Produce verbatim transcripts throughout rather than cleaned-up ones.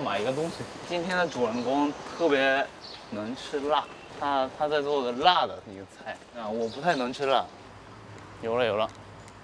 买一个东西。今天的主人公特别能吃辣，他他在做个辣的一个菜啊，我不太能吃辣。有了有了。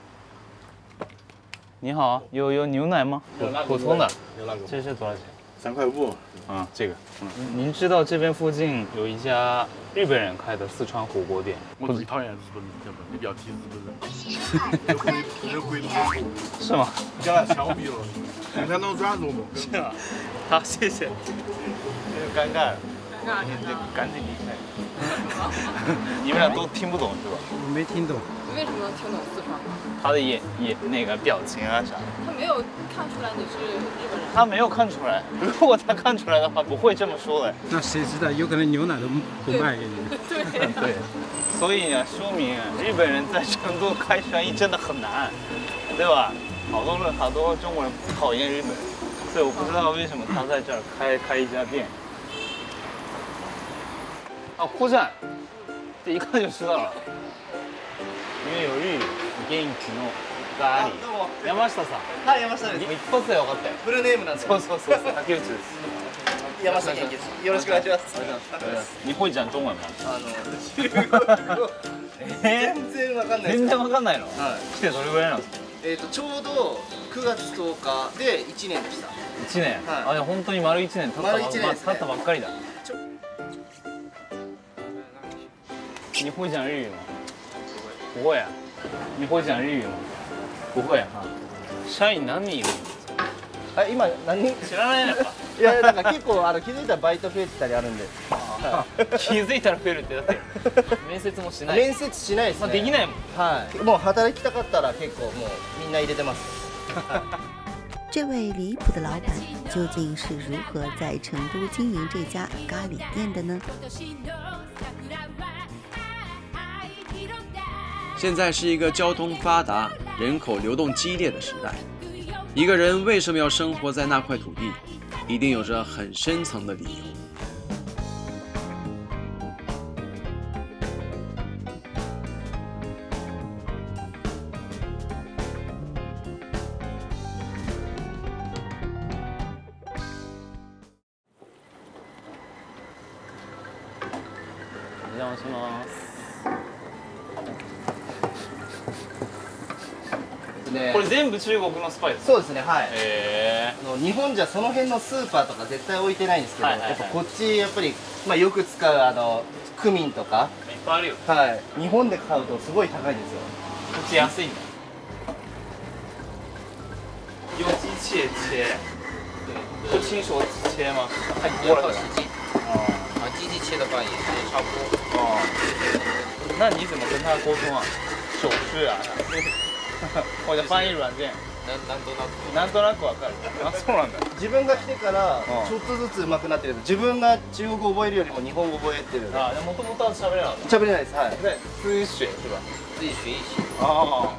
你好，有有牛奶吗？普通的。 有那个。 这是多少钱？ 三块五。 啊，这个。嗯，您知道这边附近有一家日本人开的四川火锅店？ 我最讨厌日本人，晓得不？你不要提日本人，有鬼有鬼子。 是吗？ 叫他枪毙了，共产党软弱嘛。 是吗？好，谢谢。有点尴尬了。尴尬。你得赶紧离开。你们俩都听不懂是吧？ 我没听懂。 你为什么能听懂四川话？ 他的眼眼那个表情啊啥。 他没有看出来你是日本人。 他没有看出来，如果他看出来的话，不会这么说的。 那谁知道？有可能牛奶都不卖给你。 对对。所以呢，说明日本人在成都开生意真的很难，对吧？好多人好多中国人不讨厌日本人，所以我不知道为什么他在这儿开开一家店。啊，呼站，这一看就知道了，因为有日语。元気のガーリー。山下さん。 はい、山下です。 一発で分かったよ。 フルネームなんです。 そうそうそう。竹内です。 山下元気です。よろしくお願いします。 你会讲中文吗？ あの全然わかんない。 全然わかんないの。 はい。 来てどれぐらいなんですか？ えっとちょうどくがつとおかでいちねんでした。 一年。あ、じゃ本当に丸一年経った丸一年経ったばっかりだ。你会讲日语吗？不会啊。你会讲日语吗？不会哈。社員何人いる？ あ、今何人？ 知らないのか。 いやなんか結構あの気づいたらバイト増えてたりあるんで。 気づいたら増えるってだって面接もしない。 面接しないですね。 まあできないもん。 はい。もう働きたかったら結構もうみんな入れてます。 这位离谱的老板究竟是如何在成都经营这家咖喱店的呢？ 现在是一个交通发达、人口流动激烈的时代。一个人为什么要生活在那块土地，一定有着很深层的理由。 お邪魔します。これ全部中国のスパイス。 そうですね、はい。 へあの日本じゃその辺のスーパーとか絶対置いてないんですけど、 はいはいはい、 やっぱこっちやっぱりまあよく使うあのクミンとか、 いっぱいあるよ。 はい。日本で買うとすごい高いんですよ。 こっち安いんだ。用机器切，不亲手切吗？太多了。 实际。 哦。 啊，机器切的话也是差不多。 哦。那你怎么跟他沟通啊？手势啊？或者翻译软件？ なんなんとなく。 なんとなくわかる。あ、そうなんだ。 自分が来てからちょっとずつ上手くなってる。自分が中国語覚えるよりも日本語覚えてる。 あ、もともとは喋れなかった。 喋れないです。はい。 对，自己学是吧？ 自己学一学。 ああ。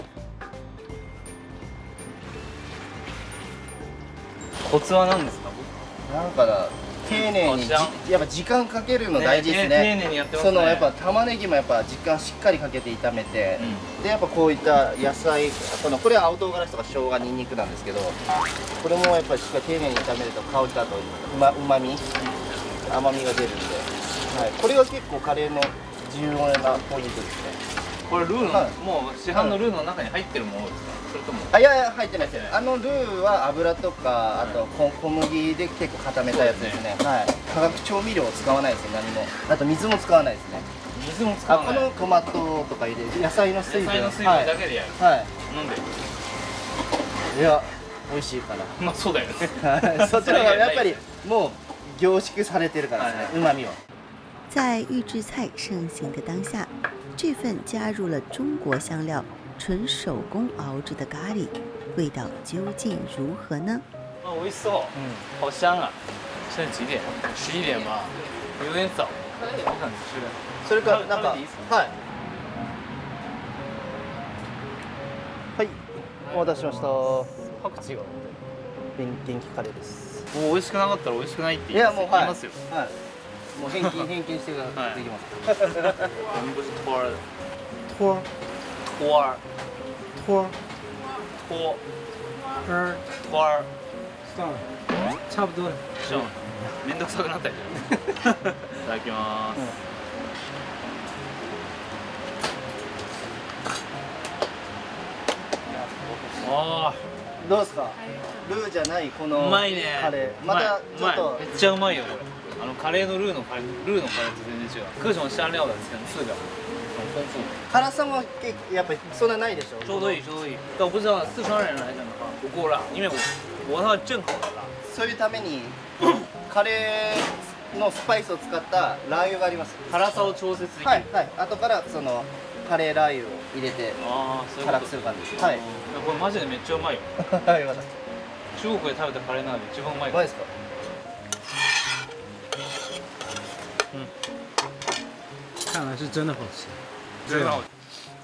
コツは何ですか？ なんか丁寧にやっぱ時間かけるの大事ですね。 丁寧にやってますね。 そのやっぱ玉ねぎもやっぱ時間しっかりかけて炒めて、でやっぱこういった野菜、このこれは青唐辛子とか生姜、ニンニクなんですけど、これもやっぱりしっかり丁寧に炒めると香りとあとうまうまみ、甘みが出るんで、はい、これが結構カレーの重要なポイントですね。 これルーの、もう市販のルーの中に入ってるものですか？それとも？ あ、いやいや入ってないですよ。あのルーは油とかあと小麦で結構固めたやつですね。はい。化学調味料を使わないですね。何も。あと水も使わないですね。 水も使わない。 このトマトとか入れる野菜の水分。 野菜の水分だけでやる。 はい。 なんで？ いや美味しいから。 まあそうだよね。 そっちの方がやっぱりもう凝縮されてるからですね。旨味は。 在预制菜盛行的当下，这份加入了中国香料、纯手工熬制的咖喱，味道究竟如何呢？ 啊，美味しそう。嗯，好香啊！现在几点？十一点吧，有点早。好想吃。 それからなんか、はい。はい。お待たせしました。 パクチーが。 元元気カレーです。 もう美味しくなかったら美味しくないって言いますよ。 いやもうはい。はい。もう返金返金してからできます。 我们不是托儿的。 托儿。 托儿。 托儿。 托。 儿。 托儿。 算了。 差不多了。 是吗？面倒くさくなったり。いただきます。あどうですか？ルーじゃないこのうまいね。 カレー。またちょっとめっちゃうまいよこれ。あのカレーのルーのカレールーのカレーと全然違う。各种香料的层次感很丰富。 辛さもやっぱりそんなないでしょ？ ちょうどいいちょうどいい。但我不知道四川人来讲的话不够辣，因为我我它正好的辣。 そういうためにカレーのスパイスを使ったラー油があります。 辛さを調節できる。 はいはい。後からそのカレーラー油を入れてああそういうこと。 辛くする感じです。はい。 これマジでめっちゃうまいよ。 はい、よかった。 中国で食べたカレーの中で一番うまい。 うまいですか？ 看来是真的好吃。 真的好吃。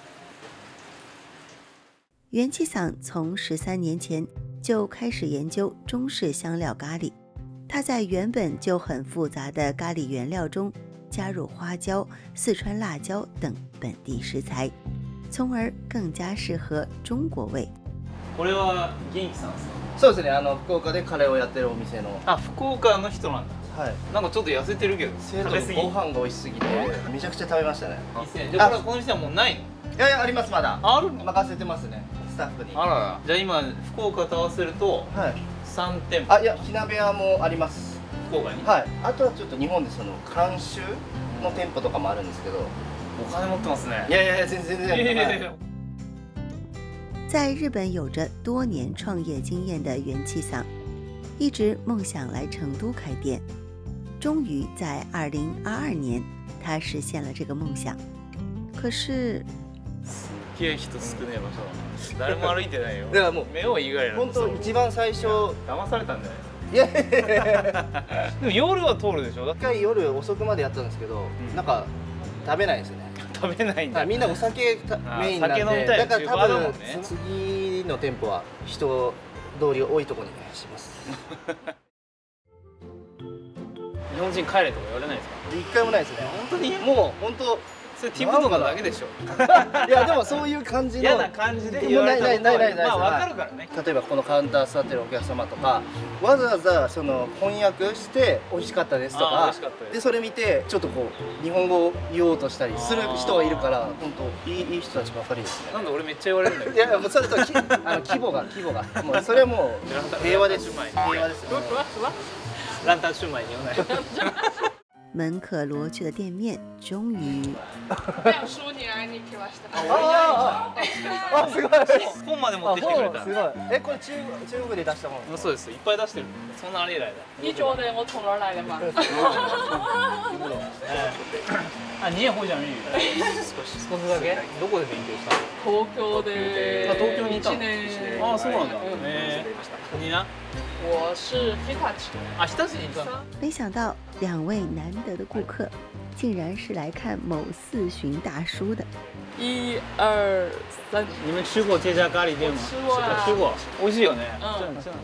元气桑从十三年前就开始研究中式香料咖喱，他在原本就很复杂的咖喱原料中加入花椒、四川辣椒等本地食材，从而更加适合中国味。 これは元気さんですか？ そうですね。あの福岡でカレーをやってるお店の。 あ、福岡の人なんだ。 はい。 なんかちょっと痩せてるけど。食べ過ぎ。 ご飯が美味しすぎてめちゃくちゃ食べましたね。 いいっすね。じゃあこれこの店はもうないの？ いやいやありますまだ。 あるの？ 任せてますね。スタッフに。 あらら。じゃあ今福岡と合わせるとはい。 三店舗。 あいや火鍋屋もあります。 福岡に。 はい。あとはちょっと日本でその監修の店舗とかもあるんですけど。 お金持ってますね。 いやいやいや全然全然。 いやいやいや。 在日本有着多年创业经验的元气桑，一直梦想来成都开店。终于在二零二二年，他实现了这个梦想。可是， すげえ人少ねえ場所。誰も歩いてないよ。 だからもう目を以外本当一番最初。 騙されたんじゃないですか。 いやいやいや。 でも夜は通るでしょ。 一回夜遅くまでやったんですけど、なんか食べないですよね。 食べないんだ。 みんなお酒メインなんで、 酒飲みたいだから多分ね、 次の店舗は人通り多いところにします。 日本人帰れとか言われないですか？ 一回もないですね。 本当に？ もう本当。 それティップとかだけでしょ。 いやでもそういう感じの嫌な感じで言われたことはないないないないない。 まあわかるからね。 例えばこのカウンター座ってるお客様とか、わざわざその翻訳して美味しかったですとあー美か味しかったですでそれ見てちょっとこう日本語を言おうとしたりする人がいるから本当いいいい人たちばかりですね。 なんで俺めっちゃ言われるんだけど。 いやいやもうそれときあの規模が規模がもうそれはもう平和です平和ですよ。 ランタンシューマイ牛奶。 门可罗雀的店面终于亮叔に会いに来ました。 あああすごい。 本まで持ってきてくれた。 すごい。えこれ中国中国で出したもの。 そうです。いっぱい出してる。そんなありえないだ。 你觉得我从哪儿来的吗？ あ、你也会讲日语。少し少しだけ。どこで勉強したの？ 東京で。 あ、東京にいたの。 一年。 あ、そうなんだ。 嗯ええ。你呢？ 我是日立。 啊，日立にいたの。 没想到两位难得的顾客，竟然是来看某四旬大叔的。 一二三。 你们吃过这家咖喱店吗？ 吃过啊。 吃过，美味しいよね。 嗯。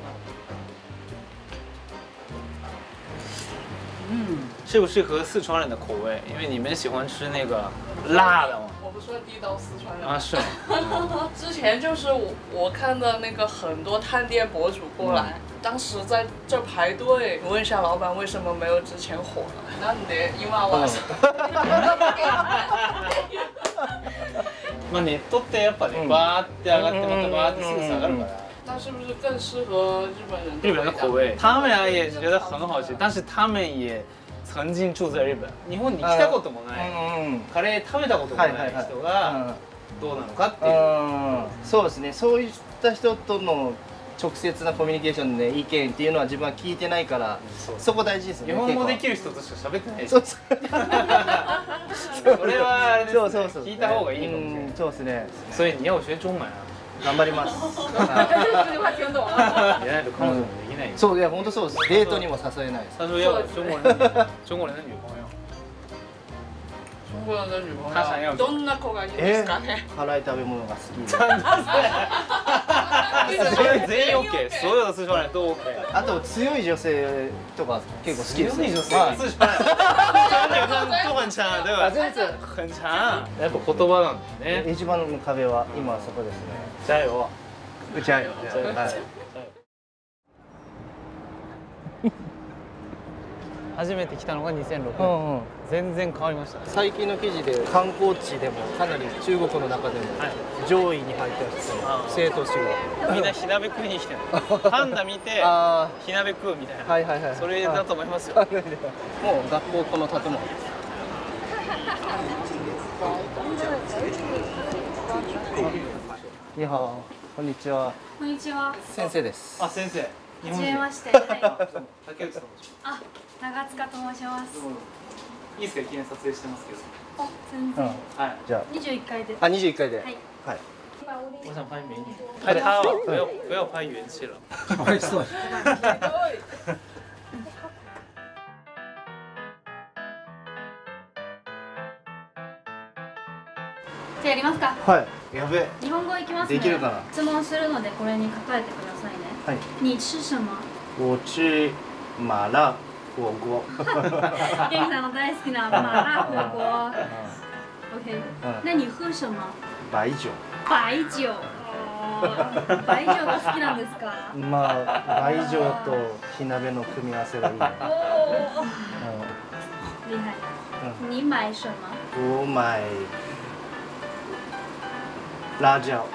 嗯，适不适合四川人的口味？因为你们喜欢吃那个辣的嘛。 我不算地道四川人啊，是吗？ 之前就是我我看到那个很多探店博主过来，当时在这排队，问一下老板为什么没有之前火了？なんで今は？ まあネットってやっぱね、バーって上がってまたバーってすぐ下がるから。 那是不是更适合日本人？ 日本人的口味，他们俩也觉得很好吃，但是他们也曾经住在日本。日本に来たこともない、カレー食べたこともない人がどうなのかっていう。 そうですね。そういった人との直接なコミュニケーションで意見っていうのは自分は聞いてないから、そこ大事ですね。 日本語できる人としか喋ってない。 そうそう。 それはあれですね。 そうそうそう。 聞いた方がいいかもしれない。 そうですね。 所以你要学中文啊。 頑張ります。 这句话听懂了。 也ないと彼女もできない。 そういや本当そうです。デートにも誘えないです。 他说要中国人的中国人的女朋友。 中国人的女朋他想要友。どんな子がいいですかね？ 辛い食べ物が好き。 それ全員 OK。所有的四川人都 OK。 あと強い女性とか結構好きです。 強い女性。四川人。四川女生都很强，对吧？ 全然很强。やっぱ言葉なんだよね。 一番の壁は今そこですね。 加油。 加油。 初めて来たのがにせんろくねん、 うんうん、 全然変わりましたね。 最近の記事で観光地でもかなり中国の中でも上位に入ってますね、生徒市が。 みんな火鍋食いに来てるパンダ見てあ火鍋食うみたいな、 はいはいはい、 それだと思いますよ。 もう学校この建物です。にはこんにちは。 こんにちは。 先生です。 あ、先生。 はじめまして。はい、 竹内さん。 あ、長塚と申します。 いいですか、記念撮影してますけど。 あ、全然。 はい。 じゃあ。 二十一階で。 あ、二十一階で。はい。 はい。我想拍美女。拍他哦，不要不要拍元气了。 かわいそう。 じゃあやりますか。 はい。やべえ。 日本語いきますね。 できるかな。 質問するのでこれに答えてくださいね。 はい。 你吃什么？ 我吃麻辣火锅。 ゲンさんの大好きな麻辣火锅。OK。那你喝什么？ 白酒。 白酒。白酒が好きなんですか？ まあ白酒と火鍋の組み合わせがいいね。 厉害。你买什么？ 我买辣椒。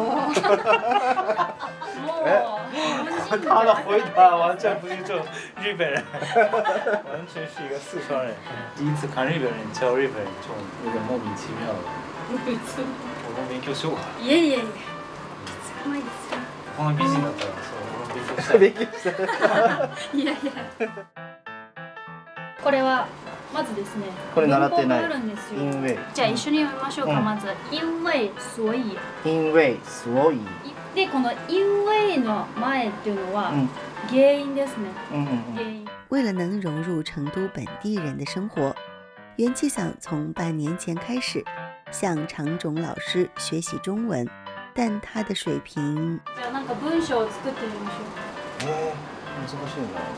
他的回答完全不是这种日本人，完全是一个四川人。第一次看日本人教日本人这种有点莫名其妙的。我も勉強しようか。 いえいえいえ。うまいですよ。 この美人だったらそう俺も勉強したい。 勉強したい。 いやいや。これはまずですね。 これ習ってない。 あるんですよ。 因为。 じゃあ一緒に読みましょうか。まず因为所以。 因为所以。 でこの因为の前っていうのは原因ですね。原因。 为了能融入成都本地人的生活，元气桑从半年前开始向常种老师学习中文，但他的水平。 じゃあなんか文章を作ってみましょう。 えー、難しいな。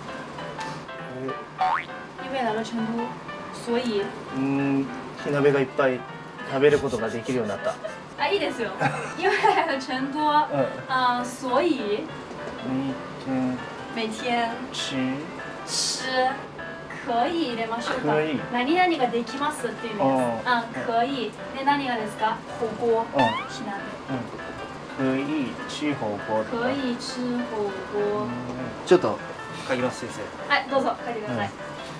因为来了成都，所以。 うん、火鍋がいっぱい食べることができるようになった。 啊，いいですよ。因为来了成都，啊，所以。每天。 吃。 吃。可以入れましょうか。 可以。 何々ができますっていう意味です。あ、可以。で何がですか？火锅。火鍋。 可以吃火锅。 可以吃火锅。 ちょっと書きます先生。 はい、どうぞ書いてください。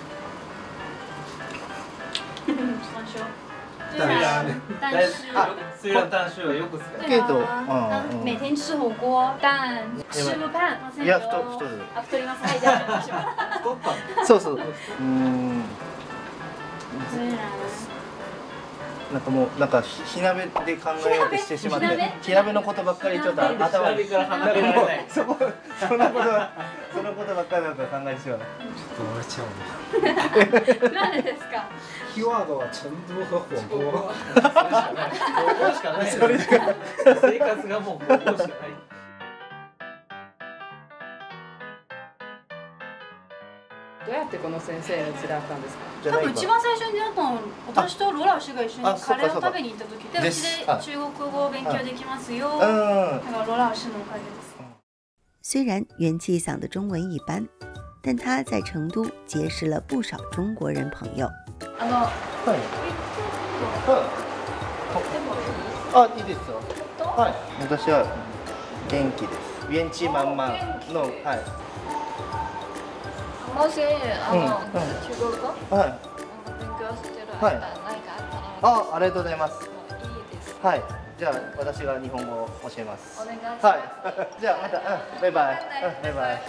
しましょう。 虽然但是虽然但是よく使う。 けど、 每天吃火锅，但吃不胖。 いや、太太る。 あ、太ります。はい、じゃあしょう。 そうそう。うん。なんかもうなんか火鍋で考えようとしてしまって、火鍋のことばっかりちょっと頭に。 から離れられない。 そこそのことそのことばっかりなんか考えてしまう。 ちょっと笑っちゃうね。 なんでですか？ キーワードは成都和火锅。 それしかない。火锅しかない。それしかない。生活がもう火锅しかない。 どうやってこの先生に連れ会ったんですか？ 多分一番最初に出会ったの私とロラウ氏が一緒にカレーを食べに行った時で、うちで中国語を勉強できますよ。だからロラウ氏のおかげです。 虽然元气桑的中文一般，但他在成都结识了不少中国人朋友。 あの、 はい。あ、いいですよ。はい。私は元気です。元気満々の、はい。 もしあの、中国語、 はい。 勉強してる間、何かあったら、 あ、ありがとうございます。 いいです。 はい。じゃあ私が日本語を教えます。 お願いします。 はい。じゃあまた、うん、バイバイ。うん、バイバイ。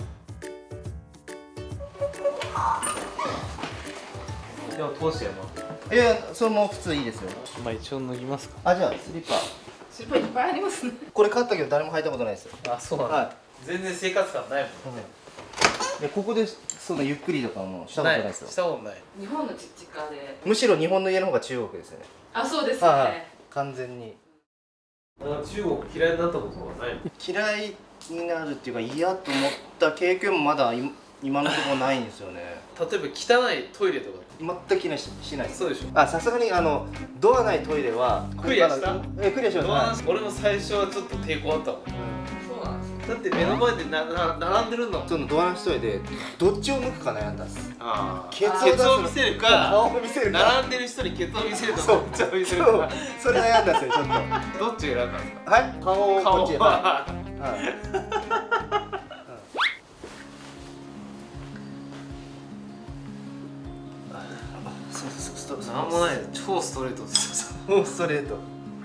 でも通しても。 いや、それも普通いいですよ。 まあ一応脱ぎますか。 あ、じゃあスリッパ。 スリッパいっぱいありますね。 これ買ったけど誰も履いたことないですよ。 あ、そうなんだ。はい。全然生活感ないもん。 でここでそのゆっくりとかもしたことないですよ。 したことない。 日本の実家で。 むしろ日本の家の方が中国ですよね。 あ、そうですね。 完全に。 中国嫌いになったことはない？ 嫌いになるっていうか嫌と思った経験もまだ今のところないんですよね。 例えば汚いトイレとか全く気にしない。 そうでしょ。 あ、さすがにあのドアないトイレはクリアした？ え、クリアしました。 俺も最初はちょっと抵抗あったもん。 そうなんです。 だって目の前でなな並んでるんだもん。 そのドアの人でどっちを向くか悩んだっす。 ああ。 ケツケツを見せるか、 顔を見せるか。 並んでる人にケツを見せるか、どっちを見せるか。 それ悩んだっすよちょっと。 どっちを選んだんですか。 はい。顔をこっち。はい。 なんもない、超ストレートです。 もうストレート。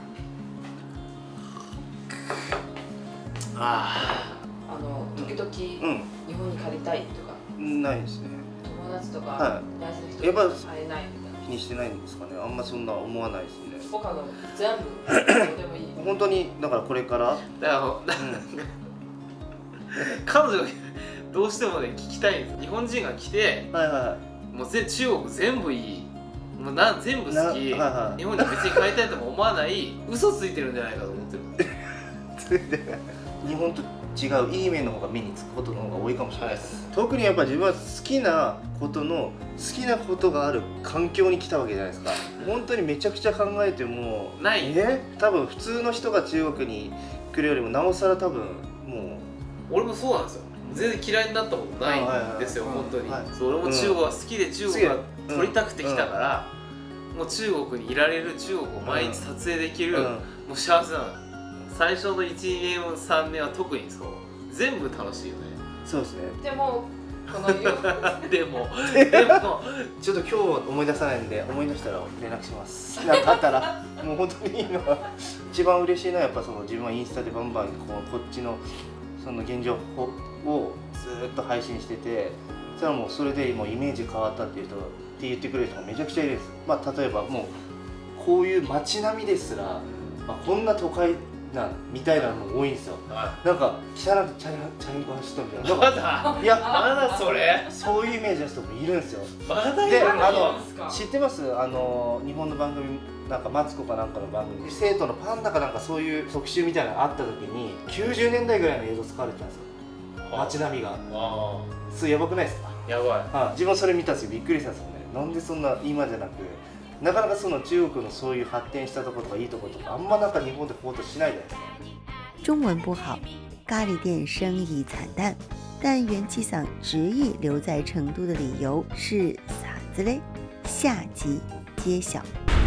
ああの時々日本に帰りたいとか。 ないですね。 友達とかは大事な人い。やっぱ会えないみたいな。 気にしてないんですかね。あんまそんな思わないですね。 他の全部どうでもいい。 本当にだからこれから。 だから、彼女がどうしてもね聞きたいんです。日本人が来て、 はいはい。 もうぜ中国全部いい。もうなん全部好き、はいはい、日本に別に帰りたいとも思わない嘘ついてるんじゃないかと思ってる日本と違ういい面の方が目につくことの方が多いかもしれないです、はい、特にやっぱ自分は好きなことの好きなことがある環境に来たわけじゃないですか。本当にめちゃくちゃ考えてもないね、多分普通の人が中国に来るよりもなおさら多分もう俺もそうなんですよ。全然嫌いになったことないんですよ、本当に、はい、そう俺も中国が好きで中国が撮りたくて来たから、うん、もう中国にいられる、中国を毎日撮影できる、うん、もう幸せなの。最初のいち、にねん、さんねんは特にそう全部楽しいよね。 そうですね。 でもこのよでもでもちょっと今日思い出さないんで思い出したら連絡します。なんかあったらもう本当に今一番嬉しいのはやっぱその自分はインスタでバンバンこうこっちのその現状をずっと配信してて、そしたらもうそれでもうイメージ変わったっていう人って言ってくれる人がめちゃくちゃいるんです。まあ例えばもうこういう街並みですら、まあ、こんな都会なみたいなのも多いんですよ。なんか汚くチャリチャリンコ走ったみたいな。 まだいやまだそれそういうイメージの人もいるんですよ。 まだいでるあの知ってます？あの日本の番組なんかマツコかなんかの番組で生徒のパンダかなんかそういう特集みたいなのがあった時にきゅうじゅうねんだいぐらいの映像使われてたんですよ。街並みが。それやばくないですか？ やばい。 はい、自分それ見たんですよ。びっくりしたんですよね。なんでそんな今じゃなくなかなかその中国のそういう発展したところとかいいところとかあんまなんか日本でフォトしないじゃないですか。 中文不好，咖喱店生意惨淡，但元气桑执意留在成都的理由是啥子嘞？下集揭晓。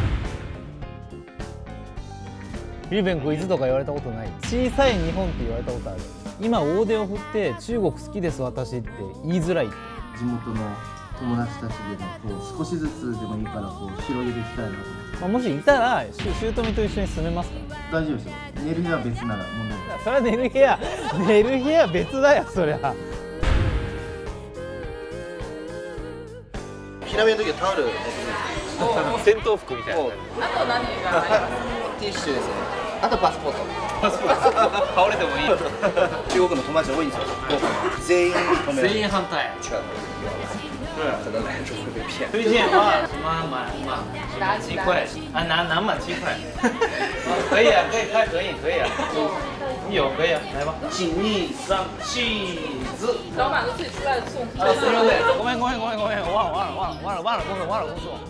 日本クイズとか言われたことない。小さい日本って言われたことある。今大手を振って中国好きです私って言いづらい。 地元の友達たちでもこう少しずつでもいいからこう広げていきたいなと思って、 まあ、もしいたら姑と一緒に住めますか？ 大丈夫ですよ。寝る部屋は別なら問題ない。 それは寝る部屋寝る部屋別だよそりゃ。 ひらめの時はタオル持ってくる。 戦闘服みたいな。 あと何があります？ ティッシュですね。あとパスポート。 パスポート倒れてもいい。 中国の友達多いんですよ。全員止める。 全員反対。可能来之后会被骗。推荐啊，什么满满鸡块啊，拿拿满鸡块。可以啊，可以开合影，可以啊。有可以啊，来吧。一、二、三、起子。 老板都自己出来送。 啊，对对对，ごめんごめんごめんごめん，忘了忘了忘了忘了忘了工作忘了工作。